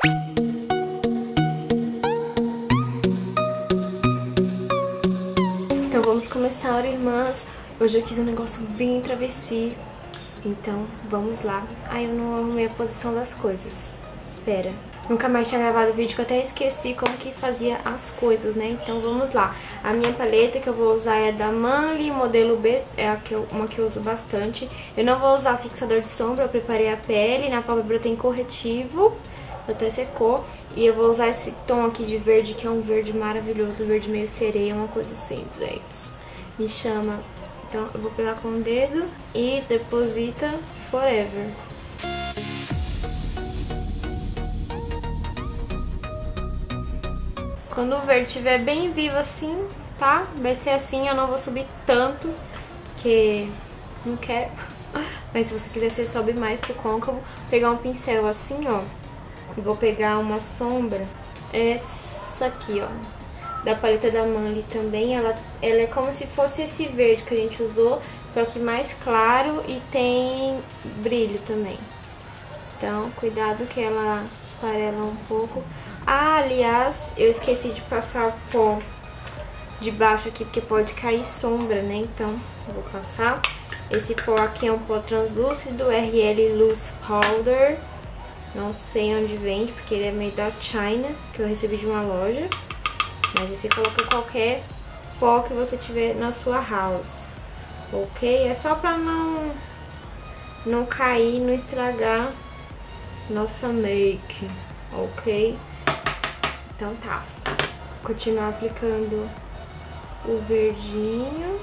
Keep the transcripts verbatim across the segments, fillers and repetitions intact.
Então vamos começar, irmãs. Hoje eu quis um negócio bem travesti. Então vamos lá. Ai, eu não arrumei a posição das coisas. Pera. Nunca mais tinha gravado vídeo que eu até esqueci como que fazia as coisas, né? Então vamos lá. A minha paleta que eu vou usar é da Manly, modelo B, é a que eu, uma que eu uso bastante. Eu não vou usar fixador de sombra, eu preparei a pele. Na pálpebra tem corretivo, até secou. E eu vou usar esse tom aqui de verde, que é um verde maravilhoso, verde meio sereia, uma coisa assim, gente. Me chama. Então eu vou pegar com o dedo e deposita forever. Quando o verde estiver bem vivo assim, tá? Vai ser assim, eu não vou subir tanto, porque não quero. Mas se você quiser, você sobe mais pro côncavo. Vou pegar um pincel assim, ó. E vou pegar uma sombra, essa aqui, ó. Da paleta da Manly também. Ela, ela é como se fosse esse verde que a gente usou, só que mais claro e tem brilho também. Então, cuidado que ela esfarela um pouco. Ah, aliás, eu esqueci de passar o pó de baixo aqui, porque pode cair sombra, né? Então, eu vou passar. Esse pó aqui é um pó translúcido, R L Loose Powder. Não sei onde vende, porque ele é meio da China, que eu recebi de uma loja. Mas aí você coloca qualquer pó que você tiver na sua house, ok? É só pra não, não cair, não estragar nossa make, ok? Então tá, continuar aplicando o verdinho,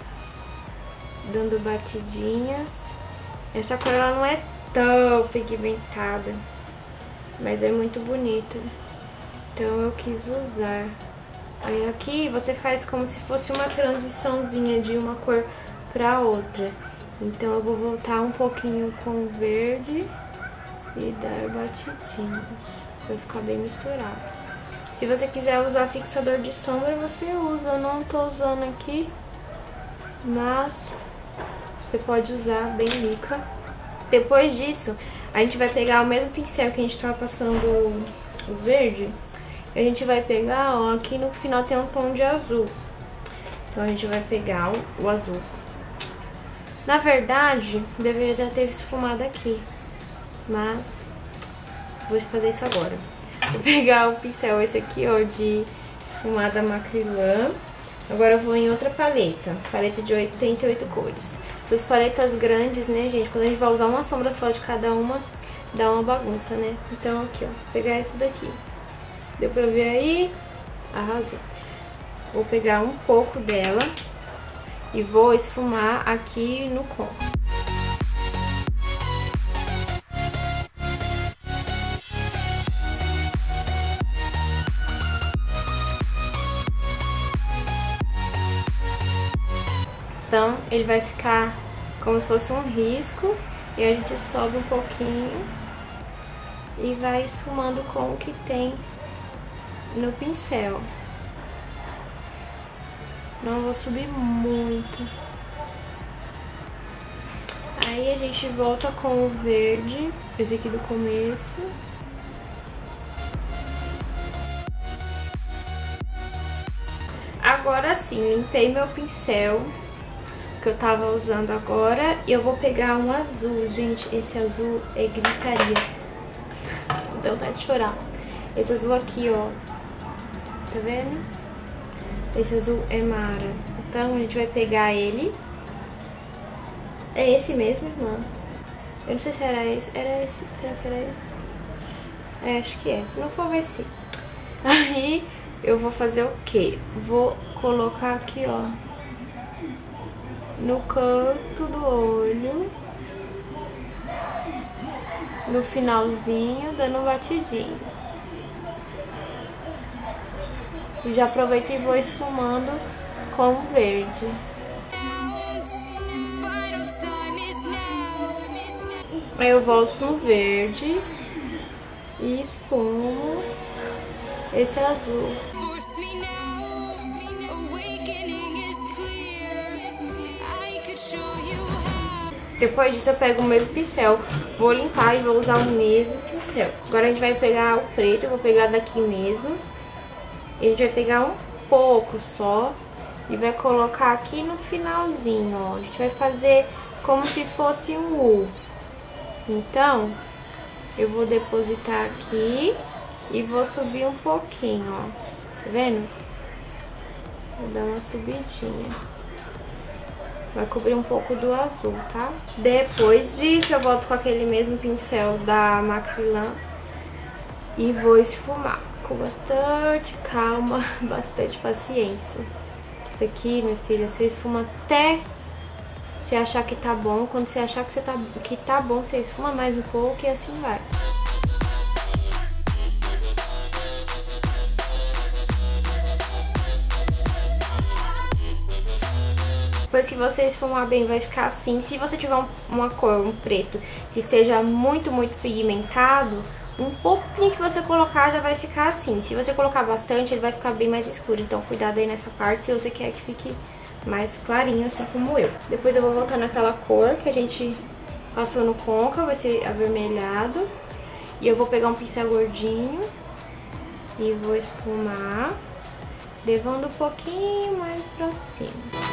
dando batidinhas. Essa cor ela não é tão pigmentada, mas é muito bonita, então eu quis usar. Aí aqui você faz como se fosse uma transiçãozinha de uma cor pra outra. Então eu vou voltar um pouquinho com o verde e dar batidinhas, pra ficar bem misturado. Se você quiser usar fixador de sombra, você usa. Eu não tô usando aqui, mas você pode usar bem mica. Depois disso, a gente vai pegar o mesmo pincel que a gente tava passando o verde. A gente vai pegar, ó, aqui no final tem um tom de azul. Então a gente vai pegar o, o azul. Na verdade, deveria já ter esfumado aqui, mas vou fazer isso agora. Vou pegar o pincel esse aqui, ó, de esfumada macrilã. Agora eu vou em outra paleta, paleta de oitenta e oito cores. Essas paletas grandes, né, gente, quando a gente vai usar uma sombra só de cada uma, dá uma bagunça, né? Então aqui, ó, vou pegar essa daqui. Deu pra ver aí? Arrasou. Vou pegar um pouco dela e vou esfumar aqui no côncavo. Então, ele vai ficar como se fosse um risco, e a gente sobe um pouquinho e vai esfumando com o que tem no pincel. Não vou subir muito. Aí a gente volta com o verde, esse aqui do começo. Agora sim, limpei meu pincel que eu tava usando agora, e eu vou pegar um azul. Gente, esse azul é gritaria, então tá de chorar. Esse azul aqui, ó, tá vendo? Esse azul é mara. Então a gente vai pegar ele. É esse mesmo, irmã? Eu não sei se era esse. Era esse? Será que era esse? É, acho que é. Se não for, vai ser. Aí eu vou fazer o quê? Vou colocar aqui, ó, no canto do olho, no finalzinho, dando batidinhos. E já aproveito e vou esfumando com o verde. Aí eu volto no verde e esfumo esse azul. Depois disso eu pego o mesmo pincel, vou limpar e vou usar o mesmo pincel. pincel. Agora a gente vai pegar o preto, eu vou pegar daqui mesmo. E a gente vai pegar um pouco só e vai colocar aqui no finalzinho, ó. A gente vai fazer como se fosse um U. Então, eu vou depositar aqui e vou subir um pouquinho, ó. Tá vendo? Vou dar uma subidinha. Vai cobrir um pouco do azul, tá? Depois disso, eu volto com aquele mesmo pincel da Macrylan e vou esfumar com bastante calma, bastante paciência. Isso aqui, minha filha, você esfuma até você achar que tá bom. Quando você achar que, você tá, que tá bom, você esfuma mais um pouco e assim vai. Depois que você esfumar bem, vai ficar assim. Se você tiver um, uma cor, um preto, que seja muito, muito pigmentado, um pouquinho que você colocar já vai ficar assim. Se você colocar bastante, ele vai ficar bem mais escuro. Então, cuidado aí nessa parte, se você quer que fique mais clarinho, assim como eu. Depois eu vou voltar naquela cor que a gente passou no côncavo, vai ser avermelhado. E eu vou pegar um pincel gordinho e vou esfumar, levando um pouquinho mais pra cima.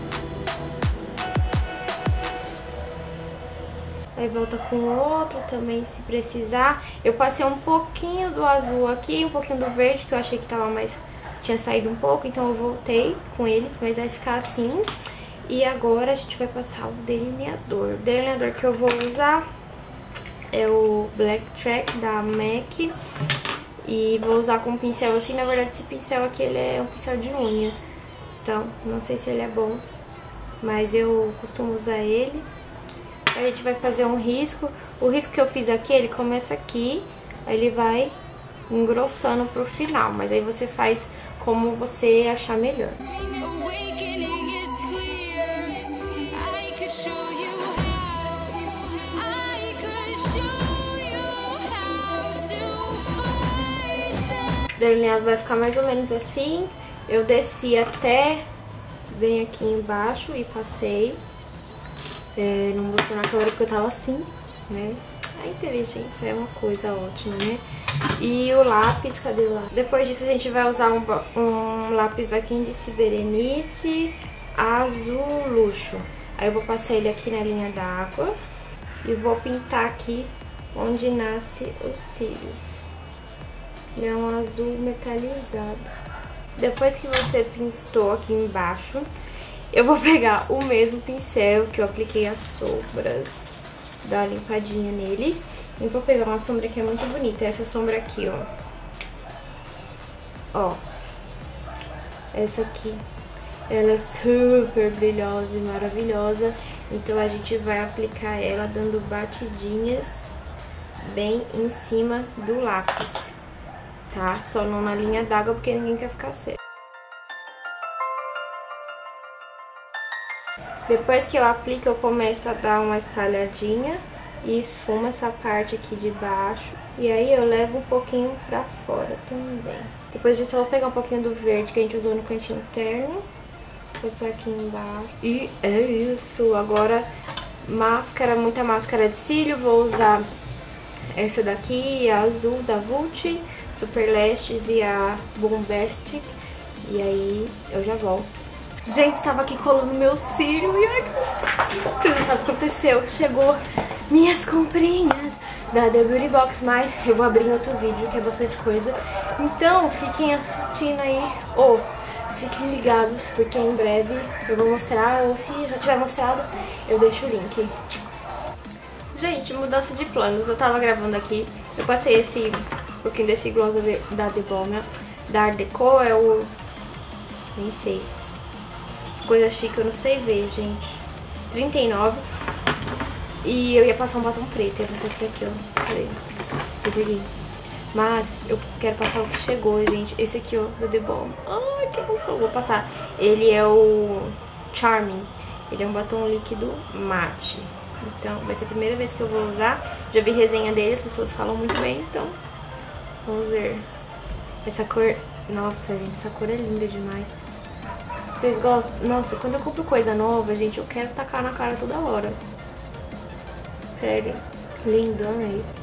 Aí volta com outro também, se precisar. Eu passei um pouquinho do azul aqui, um pouquinho do verde, que eu achei que tava mais... tinha saído um pouco, então eu voltei com eles, mas vai ficar assim. E agora a gente vai passar o delineador. O delineador que eu vou usar é o Black Track da MAC. E vou usar com um pincel assim. Na verdade, esse pincel aqui, ele é um pincel de unha. Então, não sei se ele é bom, mas eu costumo usar ele. A gente vai fazer um risco. O risco que eu fiz aqui, ele começa aqui, aí ele vai engrossando pro final. Mas aí você faz como você achar melhor. O delineado vai ficar mais ou menos assim. Eu desci até bem aqui embaixo e passei. É, não mostrou na câmera porque eu tava assim, né? A inteligência é uma coisa ótima, né? E o lápis, cadê o lápis? Depois disso a gente vai usar um, um lápis da Candice Berenice azul luxo. Aí eu vou passar ele aqui na linha d'água e vou pintar aqui onde nasce os cílios. E é um azul metalizado. Depois que você pintou aqui embaixo, eu vou pegar o mesmo pincel que eu apliquei as sombras, dar uma limpadinha nele. E vou pegar uma sombra que é muito bonita, essa sombra aqui, ó. Ó, essa aqui, ela é super brilhosa e maravilhosa. Então a gente vai aplicar ela dando batidinhas bem em cima do lápis, tá? Só não na linha d'água porque ninguém quer ficar seco. Depois que eu aplico, eu começo a dar uma espalhadinha e esfumo essa parte aqui de baixo. E aí eu levo um pouquinho pra fora também. Depois disso eu vou pegar um pouquinho do verde que a gente usou no cantinho interno, passar aqui embaixo. E é isso. Agora, máscara, muita máscara de cílio. Vou usar essa daqui, a azul da Vult, Super Lashes e a Bombastic. E aí eu já volto. Gente, estava aqui colando meu cílio e ai, que não sabe o que aconteceu. Chegou minhas comprinhas da The Beauty Box, mas eu vou abrir em outro vídeo, que é bastante coisa. Então, fiquem assistindo aí, ou fiquem ligados, porque em breve eu vou mostrar, ou se já tiver mostrado, eu deixo o link. Gente, mudança de planos. Eu tava gravando aqui, eu passei esse um pouquinho desse gloss da The Balm, da Art Deco, é o... nem sei. Coisa chique, eu não sei ver, gente. trinta e nove. E eu ia passar um batom preto. Ia passar esse aqui, ó. Falei. Esse aqui. Mas eu quero passar o que chegou, gente. Esse aqui, ó, da The Balm. Ai, que emoção. Vou passar. Ele é o Charming. Ele é um batom líquido mate. Então, vai ser a primeira vez que eu vou usar. Já vi resenha dele, as pessoas falam muito bem. Então, vamos ver. Essa cor... Nossa, gente, essa cor é linda demais. Vocês gostam? Nossa, quando eu compro coisa nova, gente, eu quero tacar na cara toda hora. Sério. Lindo, amei.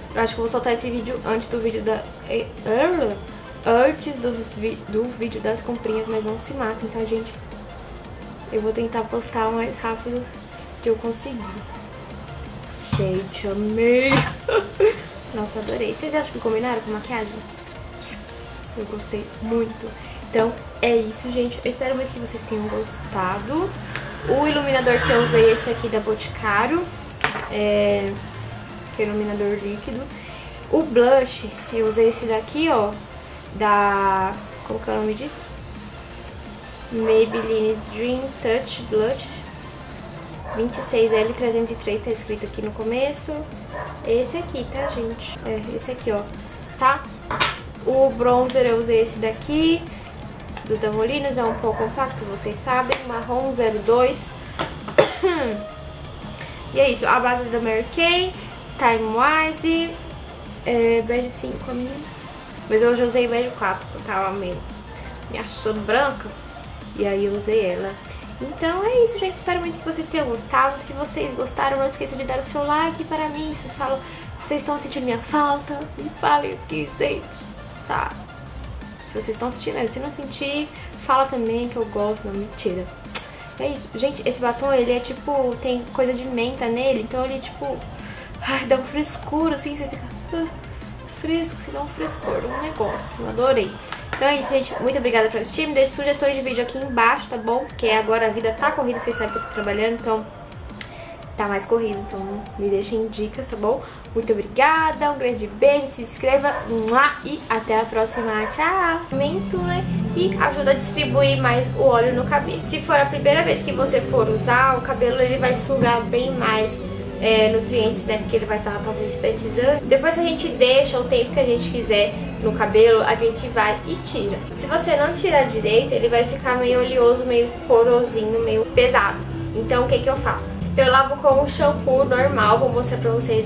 Eu acho que eu vou soltar esse vídeo antes do vídeo da... Antes do, do vídeo das comprinhas, mas não se matem, tá, gente? Eu vou tentar postar o mais rápido que eu conseguir. Gente, amei! Nossa, adorei. Vocês acham que combinaram com a maquiagem? Eu gostei muito. Então, é isso, gente. Eu espero muito que vocês tenham gostado. O iluminador que eu usei, esse aqui da Boticário. É... Que é iluminador líquido. O blush, eu usei esse daqui, ó. Da... Como que é o nome disso? Maybelline Dream Touch Blush. vinte e seis L trezentos e três, tá escrito aqui no começo. Esse aqui, tá, gente? É, esse aqui, ó. Tá? O bronzer eu usei esse daqui. Do da Molinos, é um pouco compacto, vocês sabem. Marrom zero dois. E é isso, a base da Mary Kay, Time Wise, é, bege cinco, a minha. Mas hoje eu usei bege quatro, porque eu tava meio me achando branca. E aí eu usei ela. Então é isso, gente. Espero muito que vocês tenham gostado. Se vocês gostaram, não esqueça de dar o seu like para mim. Vocês falam, se vocês estão sentindo minha falta, me falem aqui, gente. Tá? Se vocês estão sentindo, se não sentir, fala também que eu gosto. Não, mentira. É isso. Gente, esse batom, ele é tipo, tem coisa de menta nele. Então ele tipo, ai, dá um frescuro, assim. Você fica uh, fresco, se dá um frescor, um negócio, assim. Eu adorei. Então é isso, gente. Muito obrigada por assistir. Me deixe sugestões de vídeo aqui embaixo, tá bom? Porque agora a vida tá corrida, vocês sabem que eu tô trabalhando, então tá mais corrido. Então me deixem dicas, tá bom? Muito obrigada, um grande beijo, se inscreva e até a próxima. Tchau! Mento, né? E ajuda a distribuir mais o óleo no cabelo. Se for a primeira vez que você for usar, o cabelo ele vai sugar bem mais É, nutrientes, né, porque ele vai estar talvez precisando. Depois que a gente deixa o tempo que a gente quiser no cabelo, a gente vai e tira. Se você não tirar direito, ele vai ficar meio oleoso, meio porosinho, meio pesado. Então o que que eu faço? Eu lavo com o shampoo normal, vou mostrar pra vocês